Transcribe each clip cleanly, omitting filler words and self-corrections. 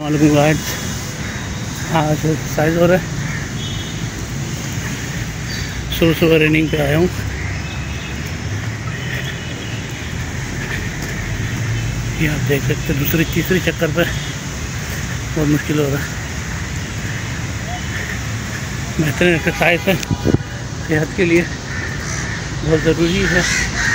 वालेकुम गाइस, आज एक्सरसाइज हो रहा है। सुबह सुबह रनिंग पे आया हूँ। ये आप देख सकते हैं, दूसरी तीसरी चक्कर पे बहुत मुश्किल हो रहा है। बेहतरीन एक्सरसाइज है, सेहत के लिए बहुत ज़रूरी है।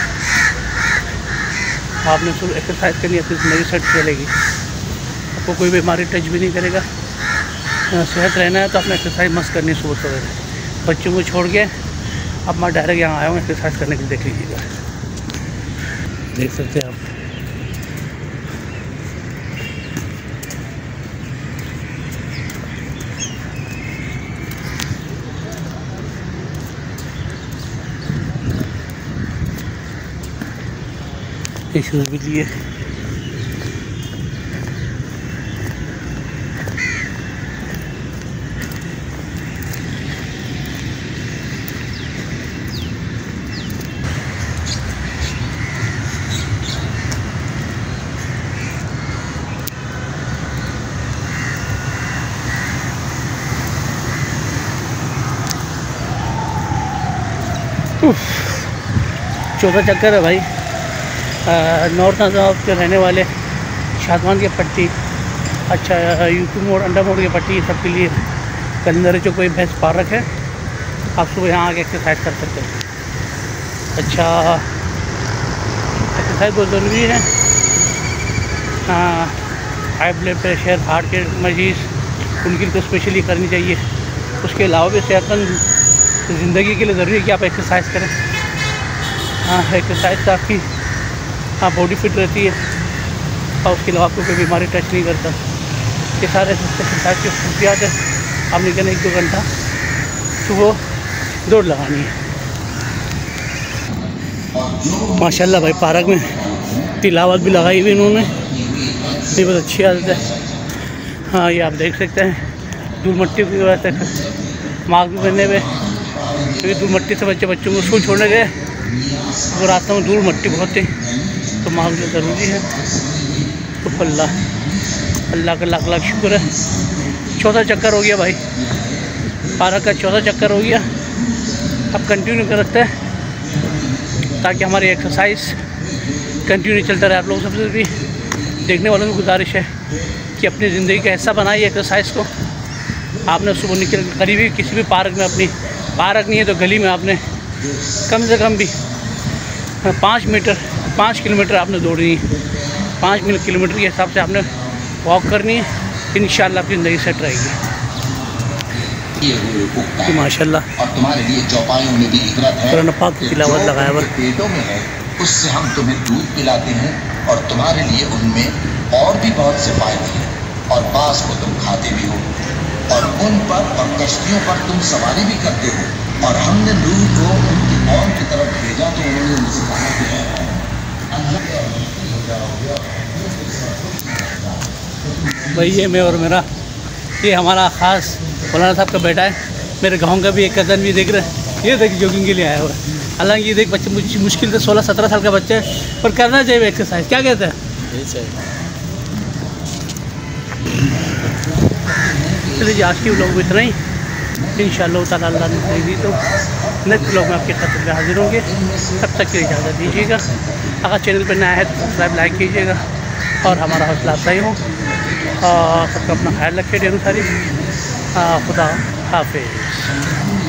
आपने सुबह एक्सरसाइज करनी है तो ज़िंदगी सेट चलेगी, आपको कोई बीमारी टच भी नहीं करेगा। सेहत रहना है तो आपने एक्सरसाइज मस्त करनी है सुबह सुबह। बच्चों को छोड़ के अब मैं डायरेक्ट यहाँ आया हूँ एक्सरसाइज करने के लिए। देख लीजिएगा, देख सकते हैं आप। शूज़ भी लिए। चौथा चक्कर है भाई। नॉर्थ नजाब के रहने वाले शादवान की पट्टी, अच्छा यूपी मोड़, अंडा मोड़ की पट्टी, सबके लिए कलंदर जो कोई भैंस पार्क है, आप सुबह यहाँ आके एक्सरसाइज कर सकते हैं। अच्छा, एक्सरसाइज बहुत ज़रूरी है। हाई ब्लड प्रेशर, हार्ट के मरीज़, उनके लिए तो स्पेशली करनी चाहिए। उसके अलावा भी सेहतमंद ज़िंदगी के लिए ज़रूरी है कि आप एक्सरसाइज करें। एक्सरसाइज से आपकी बॉडी फिट रहती है और उसके अलावा आपको कोई बीमारी टच नहीं करता। ये सारे एक्सरसाइज की खूबियात है। आपने कहना 1-2 घंटा सुबह दौड़ लगानी है। माशाल्लाह भाई, पार्क में तिलावत भी लगाई हुई इन्होंने, ये बहुत अच्छी आदत है। हाँ, ये आप देख सकते हैं, धूल मट्टी की वजह से मास्क भी पहने हुए, क्योंकि धूल मट्टी से बच्चों को स्कूल छोड़ने गए तो रास्ते में धूल मट्टी बहुत थी, तो मास्क भी ज़रूरी है। तो अल्लाह का लाख लाख शुक्र है। चौथा चक्कर हो गया भाई, पार्क का चौथा चक्कर हो गया। अब कंटिन्यू करते हैं ताकि हमारी एक्सरसाइज कंटिन्यू चलता रहे। आप लोगों सबसे भी देखने वालों की गुजारिश है कि अपनी ज़िंदगी का हिस्सा बनाइए एक्सरसाइज को। आपने सुबह निकल करीबी किसी भी पार्क में, अपनी पार्क नहीं है तो गली में, आपने कम से कम भी 5 किलोमीटर आपने दौड़नी है। 5 किलोमीटर के हिसाब से आपने वॉक करनी है। इंशाल्लाह आपकी ज़िंदगी सेट रहेगी। माशाल्लाह, और तुम्हारे लिए चौपाइयों में भी इकरत है। कुरान पाक की तिलावत लगाया हुआ पेटों में है, उससे हम तुम्हें दूध पिलाते हैं और तुम्हारे लिए उनमें और भी बहुत से फायदे हैं। और बांस को तुम खाते भी हो और उन पर और कश्तियों पर तुम सवारी भी करते हो। और हमने नूह को उनकी कौम की तरफ भेजा तो उन्होंने मुझसे कहा कि भाई, ये मैं और मेरा, ये हमारा ख़ास मौलाना साहब का बेटा है। मेरे गांव का भी एक कज़न भी देख रहे हैं, ये देख जॉगिंग के लिए आया हुआ है। हालांकि ये देख बच्चे मुश्किल से 16-17 साल का बच्चा है, पर करना चाहिए एक्सरसाइज। क्या कहते हैं? चलिए, आज की व्लॉग में इतना ही। इंशाअल्लाह ताला अल्लाह ने सही दी तो नेक्स्ट व्लॉग में आपके खतरे में हाजिर होंगे। तब तक के लिए इजाज़त दीजिएगा। अगर चैनल पर नया है तो सब्सक्राइब, लाइक कीजिएगा और हमारा हौसला अफजाई हो। सबका अपना ख्याल रखिए। ढेरों सारी खुदा हाफिज़।